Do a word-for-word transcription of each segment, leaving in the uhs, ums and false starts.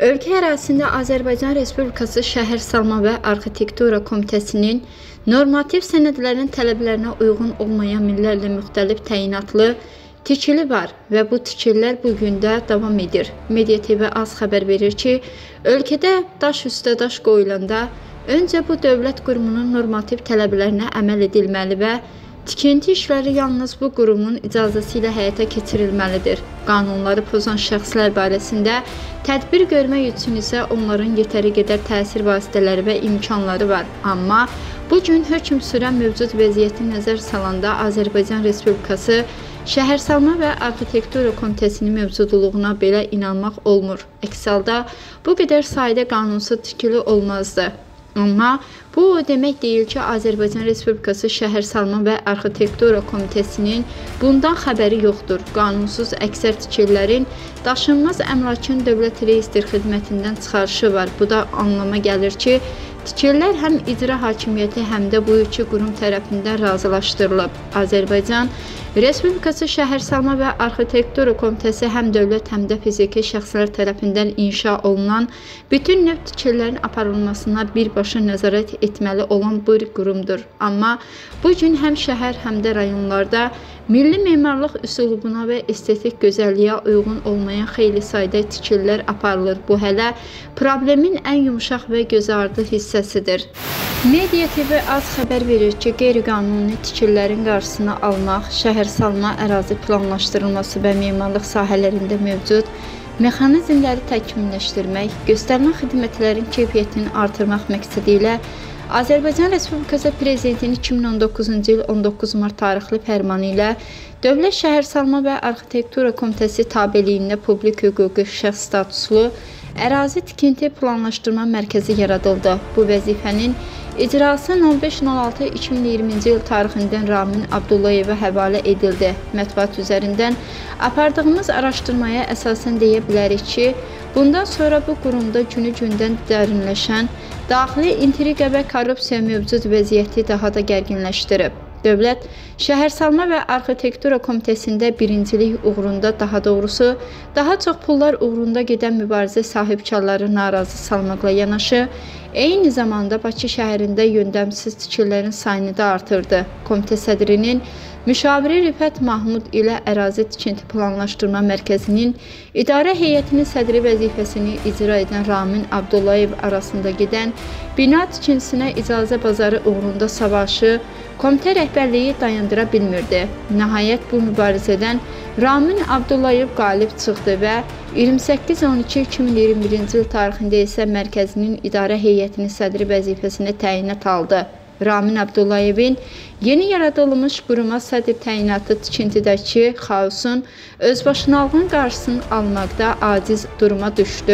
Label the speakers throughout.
Speaker 1: Ölkə ərazisində Azərbaycan Respublikası Şəhərsalma və Arxitektura Komitəsinin normativ sənədlərin tələblərinə uyğun olmayan millərlə müxtəlif təyinatlı tikili var və bu tikililər bu gün də davam edir. Media T V az xəbər verir ki, ölkədə daş üstə daş qoyulanda öncə bu dövlət qurumunun normativ tələblərinə əməl edilməli və tikinti işləri yalnız bu qurumun icazəsi ilə həyata keçirilməlidir. Qanunları pozan şəxslər barəsində tədbir görmək üçün isə onların yetəri qədər təsir vasitələri və imkanları var. Amma bu gün hökm sürən mövcud vəziyyəti nəzər salanda Azərbaycan Respublikası Şəhərsalma və Arxitektura Komitəsinin mövcudluğuna belə inanmaq olmur. Əks halda bu qədər sayda qanunsuz tikili olmazdı. Amma bu o demək deyil ki, Azərbaycan Respublikası Şəhərsalma və Arxitektura Komitəsinin bundan xəbəri yoxdur. Qanunsuz əksər tikililərin daşınmaz əmlakın dövlət reyestr xidmətindən çıxarışı var. Bu da anlama gəlir ki, tikililər həm icra hakimiyyəti, həm də bu iki qurum tərəfindən razılaşdırılıb. Azərbaycan Respublikası Şəhərsalma və Arxitektura Komitəsi həm dövlət, həm də fiziki şəxslər tərəfindən inşa olunan bütün növ tikililərin aparılmasına birbaşa nəzarət etməli olan bu qurumdur. Amma bu gün həm şəhər, həm də rayonlarda milli memarlıq üsulubuna və estetik gözəlliyə uyğun olmayan xeyli sayda tikililər aparılır. Bu hələ problemin ən yumşaq və gözardı hissəsidir. Media T V az xəbər verir ki, qeyri-qanuni tikililərin qarşısını almaq, şəhərsalma, ərazi planlaşdırılması və memarlıq sahələrində mövcud mexanizmləri təkmilləşdirmək, göstərilən xidmətlərin keyfiyyətini artırmaq məqsədi ilə Azərbaycan Respublikası Prezidentinin iki min on doqquzuncu il on doqquz mart tarixli fərmanı ilə Dövlət Şəhərsalma və Arxitektura Komitəsi tabeliyində publik hüquqi şəxs statuslu ərazi tikinti planlaşdırma mərkəzi yaradıldı. Bu vəzifənin icrası on beş on altı iki min iyirminci il tarixindən Ramin Abdullayeva həvalə edildi. Mətbuat üzərindən apardığımız araşdırmaya əsasən deyə bilərik ki, bundan sonra bu qurumda günü-gündən dərinləşən daxili intriqa və korrupsiya mövcud vəziyyəti daha da gərginləşdirib. Dövlət Şəhərsalma və Arxitektura Komitəsində birincilik uğrunda, daha doğrusu daha çox pullar uğrunda gedən mübarizə sahibkarları narazı salmaqla yanaşı, eyni zamanda Bakı şəhərində yöndəmsiz tikililərin sayını da artırdı. Komitə sədrinin müşaviri Rüfət Mahmud ilə ərazi tikinti planlaşdırma mərkəzinin idarə heyətinin sədri vəzifəsini icra edən Ramin Abdullayev arasında gedən bina tikintisinə icazə bazarı uğrunda savaşı komitə rəhbərliyi dayandıra bilmirdi. Nəhayət bu mübarizədən Ramin Abdullayev qalib çıxdı və iyirmi səkkiz on iki iki min iyirmi birinci il tarixində isə mərkəzinin idarə heyətinin sədri vəzifəsinə təyinat aldı. Ramin Abdullayevin yeni yaradılmış quruma sədr təyinatı tikintidəki xaosun özbaşınalığın qarşısını almaqda aciz duruma düşdü.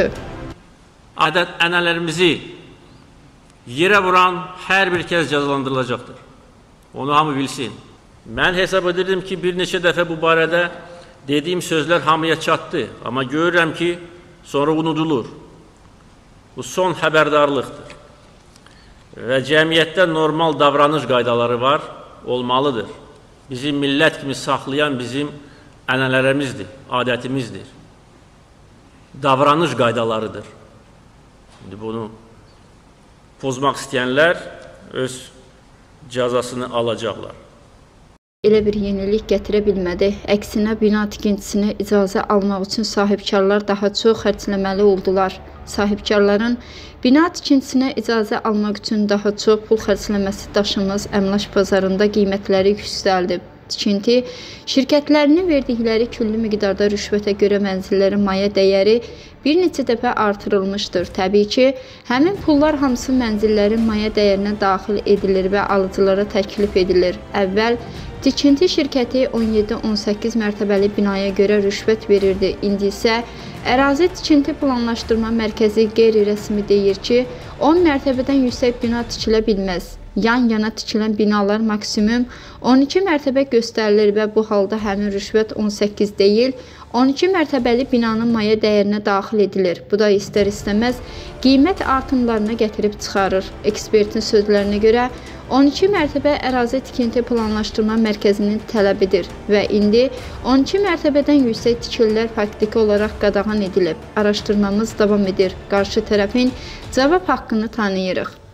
Speaker 2: Adət ənənələrimizi yerə vuran hər bir kəs cəzalandırılacaqdır. Onu hamı bilsin. Mən hesab edirdim ki, bir neçə dəfə bu barədə dediyim sözlər hamıya çatdı. Amma görürəm ki, sonra unudulur. Bu son xəbərdarlıqdır. Və cəmiyyətdə normal davranış qaydaları var, olmalıdır. Bizim millət kimi saxlayan bizim ənənələrimizdir, adətimizdir. Davranış qaydalarıdır. Şimdi bunu pozmaq istəyənlər öz cəzasını alacaqlar.
Speaker 1: Elə bir yenilik gətirə bilmədi. Əksinə bina tikintisinə icazə almaq üçün sahibkarlar daha çox xərcləməli oldular. Sahibkarların bina tikintisinə icazə almaq üçün daha çox pul xərcləməsi daşınmaz əmlak bazarında qiymətləri yüksəldi. Tikinti şirkətlərinin verdikləri küllü miqdarda rüşvətə görə mənzillərin maya dəyəri bir neçə dəfə artırılmışdır. Təbii ki, həmin pullar hamısı mənzillərin maya dəyərinə daxil edilir və alıcılara təklif edilir. Əvvəl tikinti şirkəti on yeddi on səkkiz mərtəbəli binaya görə rüşvət verirdi. İndi isə ərazi tikinti planlaşdırma mərkəzi qeyri-rəsmi deyir ki, on mərtəbədən yüksək bina tikilə bilməz. Yan-yana tikilən binalar maksimum on iki mərtəbə göstərilir və bu halda həmin rüşvət on səkkiz deyil, on iki mərtəbəli binanın maya dəyərinə daxil edilir. Bu da istər-istəməz qiymət artımlarına gətirib çıxarır. Ekspertin sözlərinə görə on iki mərtəbə ərazi tikinti planlaşdırma mərkəzinin tələbidir və indi on iki mərtəbədən yüksək tikililər faktiki olaraq qadağan edilib. Araşdırmamız davam edir. Qarşı tərəfin cavab haqqını tanıyırıq.